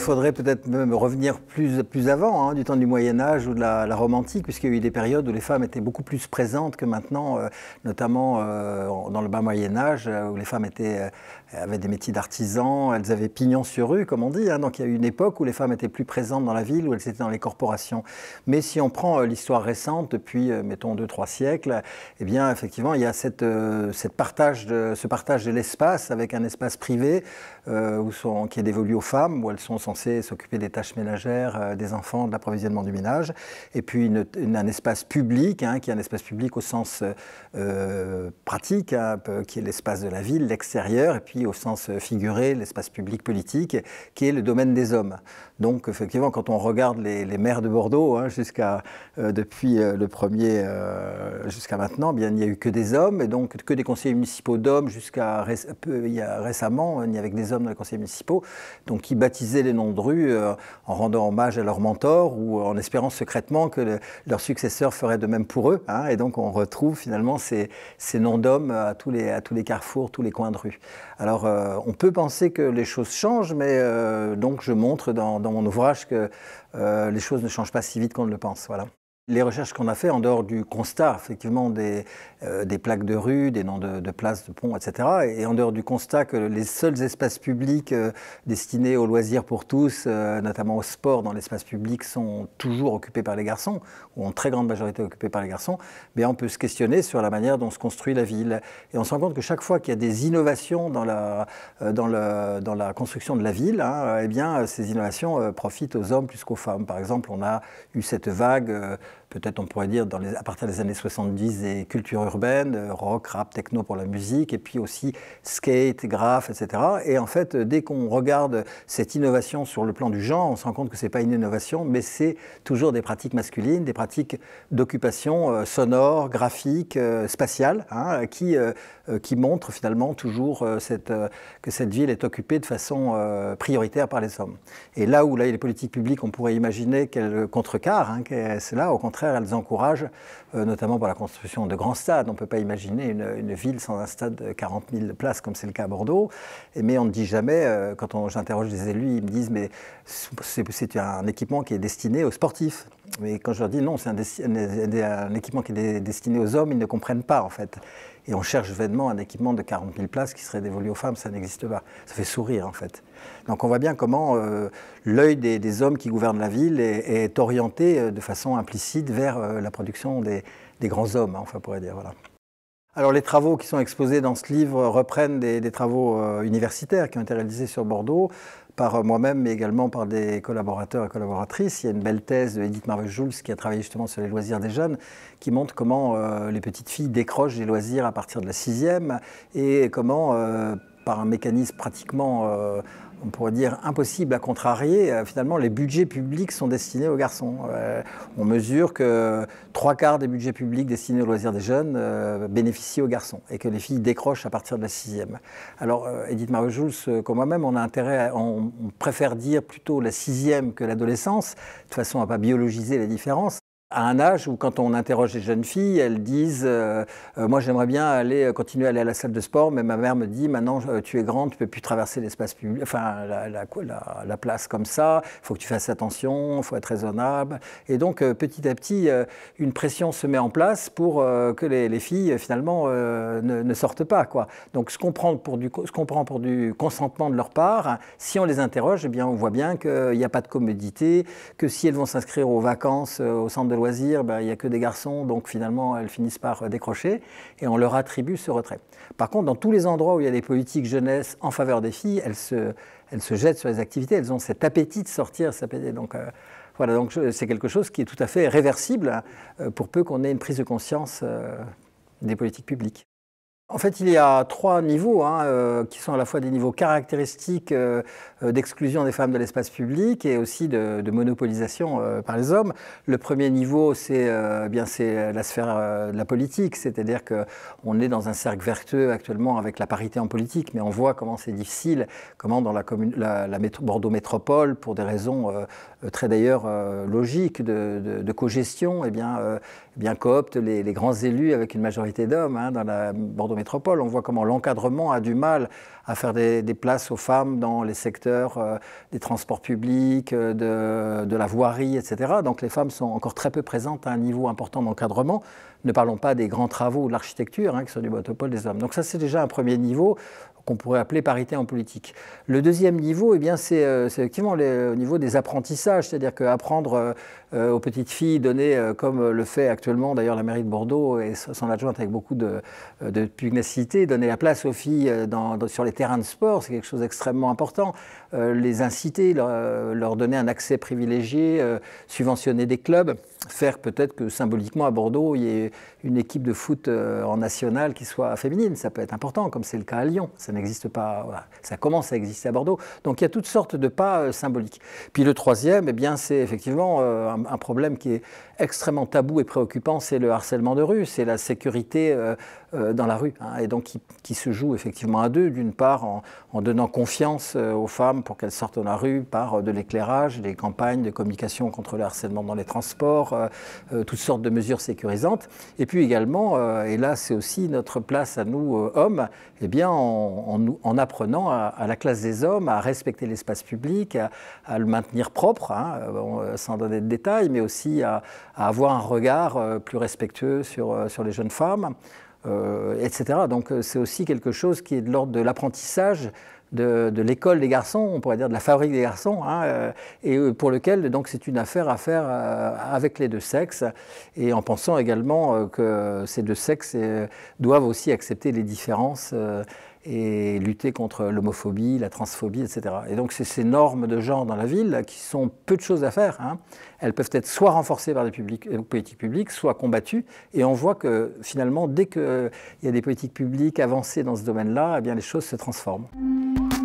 faudrait peut-être même revenir plus avant, hein, du temps du Moyen-Âge ou de la Rome antique, puisqu'il y a eu des périodes où les femmes étaient beaucoup plus présentes que maintenant, notamment dans le bas Moyen-Âge, où les femmes avaient des métiers d'artisans, elles avaient pignon sur rue, comme on dit. Hein, donc il y a eu une époque où les femmes étaient plus présentes dans la ville, où elles étaient dans les corporations. Mais si on prend l'histoire récente, depuis, mettons, 2-3 siècles, eh bien, effectivement, il y a ce partage de l'espace avec un espace privé qui est dévolu aux femmes, où elles sont censées s'occuper des tâches ménagères, des enfants, de l'approvisionnement du ménage, et puis un espace public, hein, qui est un espace public au sens pratique, hein, qui est l'espace de la ville, l'extérieur, et puis au sens figuré, l'espace public politique, qui est le domaine des hommes. Donc effectivement, quand on regarde les maires de Bordeaux, hein, depuis le premier jusqu'à maintenant, bien, il n'y a eu que des hommes, et donc que des conseillers municipaux d'hommes récemment, il n'y avait que des hommes dans les conseils municipaux, donc qui baptisaient les noms de rues en rendant hommage à leur mentor ou en espérant secrètement que leurs successeurs feraient de même pour eux. Hein, et donc on retrouve finalement ces noms d'hommes à tous les carrefours, tous les coins de rue. Alors on peut penser que les choses changent, mais donc je montre dans mon ouvrage que les choses ne changent pas si vite qu'on ne le pense. Voilà. Les recherches qu'on a fait, en dehors du constat, effectivement, des plaques de rue, des noms de places, de ponts, etc., et en dehors du constat que les seuls espaces publics destinés aux loisirs pour tous, notamment au sport dans l'espace public, sont toujours occupés par les garçons, ou en très grande majorité occupés par les garçons, bien, on peut se questionner sur la manière dont se construit la ville. Et on se rend compte que chaque fois qu'il y a des innovations dans la construction de la ville, hein, eh bien, ces innovations profitent aux hommes plus qu'aux femmes. Par exemple, on a eu cette vague peut-être on pourrait dire à partir des années 70, des cultures urbaines, rock, rap, techno pour la musique, et puis aussi skate, graphe, etc. Et en fait, dès qu'on regarde cette innovation sur le plan du genre, on se rend compte que ce n'est pas une innovation, mais c'est toujours des pratiques masculines, des pratiques d'occupation sonore, graphique, spatiale, hein, qui montrent finalement toujours que cette ville est occupée de façon prioritaire par les hommes. Et là où les politiques publiques, on pourrait imaginer qu'elles contrecarrent, hein, c'est là, au contraire, elles encouragent, notamment par la construction de grands stades. On ne peut pas imaginer une ville sans un stade de 40 000 places, comme c'est le cas à Bordeaux. Mais on ne dit jamais, quand j'interroge des élus, ils me disent « mais c'est un équipement qui est destiné aux sportifs ». Mais quand je leur dis « non, c'est un équipement qui est destiné aux hommes », ils ne comprennent pas, en fait. Et on cherche vainement un équipement de 40 000 places qui serait dévolu aux femmes, ça n'existe pas. Ça fait sourire, en fait. Donc on voit bien comment l'œil des hommes qui gouvernent la ville est orienté de façon implicite vers la production des grands hommes, hein, enfin, on pourrait dire. Voilà. Alors les travaux qui sont exposés dans ce livre reprennent des travaux universitaires qui ont été réalisés sur Bordeaux par moi-même, mais également par des collaborateurs et collaboratrices. Il y a une belle thèse de Edith Marvejols qui a travaillé justement sur les loisirs des jeunes, qui montre comment les petites filles décrochent des loisirs à partir de la 6e et comment, par un mécanisme pratiquement, on pourrait dire, impossible à contrarier, finalement les budgets publics sont destinés aux garçons. On mesure que 3/4 des budgets publics destinés aux loisirs des jeunes bénéficient aux garçons et que les filles décrochent à partir de la 6e. Alors Edith Marvejols, comme moi-même, on préfère dire plutôt la 6e que l'adolescence, de façon à ne pas biologiser les différences. À un âge où, quand on interroge les jeunes filles, elles disent moi j'aimerais bien continuer à aller à la salle de sport, mais ma mère me dit maintenant tu es grande, tu ne peux plus traverser l'espace public, enfin la place comme ça, il faut que tu fasses attention, il faut être raisonnable. Et donc petit à petit, une pression se met en place pour que les filles finalement ne sortent pas, quoi. Donc ce qu'on prend pour du consentement de leur part, hein, si on les interroge, eh bien on voit bien qu'il n'y a pas de commodité, que si elles vont s'inscrire aux vacances au centre de loisirs, il n'y a que des garçons, donc finalement elles finissent par décrocher et on leur attribue ce retrait. Par contre, dans tous les endroits où il y a des politiques jeunesse en faveur des filles, elles se jettent sur les activités, elles ont cet appétit de sortir. Donc voilà, donc c'est quelque chose qui est tout à fait réversible pour peu qu'on ait une prise de conscience des politiques publiques. En fait, il y a 3 niveaux qui sont à la fois des niveaux caractéristiques d'exclusion des femmes de l'espace public et aussi de monopolisation par les hommes. Le premier niveau, c'est la sphère de la politique, c'est-à-dire qu'on est dans un cercle vertueux actuellement avec la parité en politique, mais on voit comment c'est difficile, comment dans la Bordeaux Métropole, pour des raisons très d'ailleurs logiques de cogestion, coopte les grands élus avec une majorité d'hommes dans la Bordeaux Métropole. métropole. On voit comment l'encadrement a du mal à faire des places aux femmes dans les secteurs des transports publics, de la voirie, etc. Donc les femmes sont encore très peu présentes à un niveau important d'encadrement. Ne parlons pas des grands travaux de l'architecture, qui sont du monopole des hommes. Donc ça, c'est déjà un premier niveau qu'on pourrait appeler parité en politique. Le deuxième niveau, c'est effectivement au niveau des apprentissages, c'est-à-dire qu'apprendre aux petites filles, donner, comme le fait actuellement d'ailleurs la mairie de Bordeaux et son adjointe avec beaucoup de pugnacité, donner la place aux filles sur les terrains de sport, c'est quelque chose d'extrêmement important. Les inciter, leur donner un accès privilégié, subventionner des clubs, faire peut-être que symboliquement à Bordeaux, il y ait une équipe de foot en national qui soit féminine. Ça peut être important, comme c'est le cas à Lyon. Ça n'existe pas, voilà. Ça commence à exister à Bordeaux. Donc il y a toutes sortes de pas symboliques. Puis le troisième, c'est effectivement un problème qui est extrêmement tabou et préoccupant, c'est le harcèlement de rue, c'est la sécurité dans la rue, et donc qui se joue effectivement à deux, d'une part en donnant confiance aux femmes pour qu'elles sortent dans la rue par de l'éclairage, des campagnes de communication contre le harcèlement dans les transports, toutes sortes de mesures sécurisantes, et puis également, et là c'est aussi notre place à nous hommes, en apprenant à la classe des hommes à respecter l'espace public, à le maintenir propre, sans donner de détails, mais aussi à avoir un regard plus respectueux sur les jeunes femmes, etc. Donc c'est aussi quelque chose qui est de l'ordre de l'apprentissage de l'école des garçons, on pourrait dire de la fabrique des garçons, et pour lequel donc c'est une affaire à faire avec les deux sexes, et en pensant également que ces deux sexes doivent aussi accepter les différences et lutter contre l'homophobie, la transphobie, etc. Et donc c'est ces normes de genre dans la ville qui sont peu de choses à faire. Elles peuvent être soit renforcées par des politiques publiques, soit combattues. Et on voit que finalement, dès qu'il y a des politiques publiques avancées dans ce domaine-là, les choses se transforment.